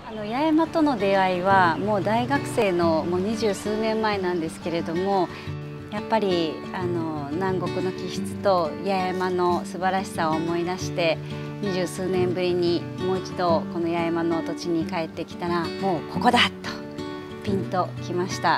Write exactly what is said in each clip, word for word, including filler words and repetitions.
あの八重山との出会いはもう大学生のもう二十数年前なんですけれども、やっぱりあの南国の気質と八重山の素晴らしさを思い出して二十数年ぶりにもう一度この八重山の土地に帰ってきたら、もうここだとピンときました。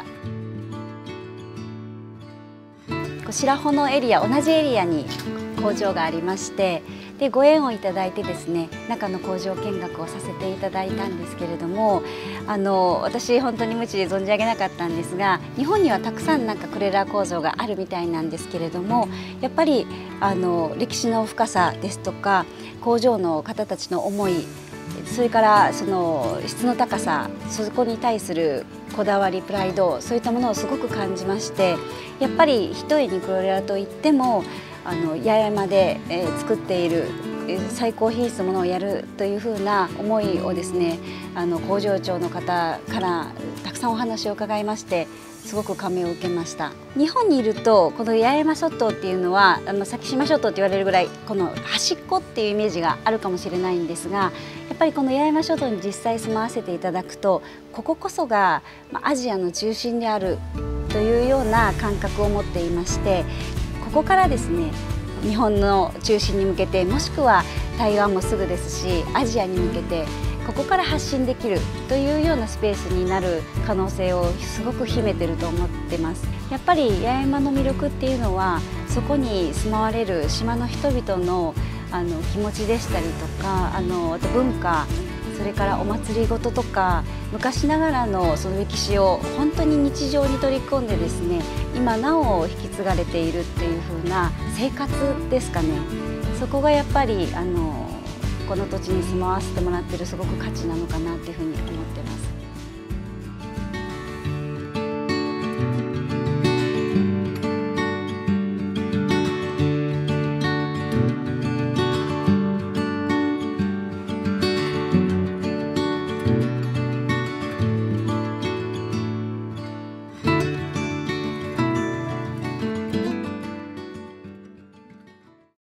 白穂のエリア、同じエリアに工場がありまして、でご縁をいただいてですね、中の工場見学をさせていただいたんですけれども、あの私本当に無知で存じ上げなかったんですが、日本にはたくさんなんかクレーラー工場があるみたいなんですけれども、やっぱりあの歴史の深さですとか工場の方たちの思い、それからその質の高さ、そこに対するこだわり、プライド、そういったものをすごく感じまして、やっぱりひとえにクレーラーといってもあの八重山で、えー、作っている最高品質のものをやるというふうな思いをですね、あの工場長の方からたくさんお話を伺いまして、すごく感銘を受けました。日本にいるとこの八重山諸島っていうのはあの先島諸島って言われるぐらいこの端っこっていうイメージがあるかもしれないんですが、やっぱりこの八重山諸島に実際住まわせていただくと、こここそがアジアの中心であるというような感覚を持っていまして、ここからですね日本の中心に向けて、もしくは台湾もすぐですしアジアに向けてここから発信できるというようなスペースになる可能性をすごく秘めてると思ってます。やっぱり八重山の魅力っていうのは、そこに住まわれる島の人々のあの気持ちでしたりとか、あのあと文化、それからお祭りごととか昔ながらのその歴史を本当に日常に取り込んでですね、今なお引き継がれているっていう風な生活ですかね。そこがやっぱりあのこの土地に住まわせてもらってるすごく価値なのかなっていうふうに思ってます。